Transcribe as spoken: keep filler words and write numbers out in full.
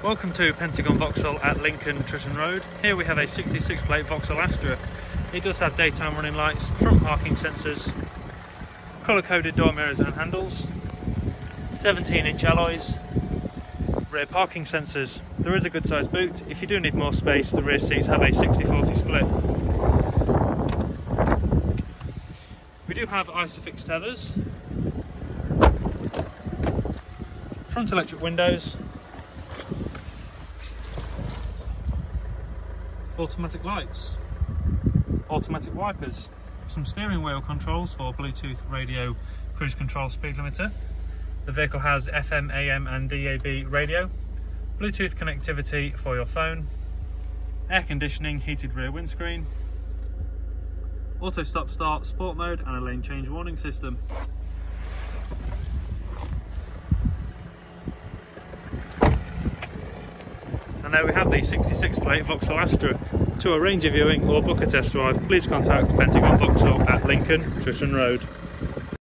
Welcome to Pentagon Vauxhall at Lincoln Tritton Road. Here we have a sixty-six plate Vauxhall Astra. It does have daytime running lights, front parking sensors, colour coded door mirrors and handles, seventeen inch alloys, rear parking sensors. There is a good sized boot. If you do need more space, the rear seats have a sixty forty split. We do have isofix tethers, front electric windows, automatic lights, automatic wipers, some steering wheel controls for Bluetooth radio, cruise control, speed limiter. The vehicle has F M, A M and D A B radio, Bluetooth connectivity for your phone, air conditioning, heated rear windscreen, auto stop start, sport mode and a lane change warning system. And there we have the sixty-six plate Vauxhall Astra. To arrange a viewing or book a test drive, please contact Pentagon Vauxhall at Lincoln Tritton Road.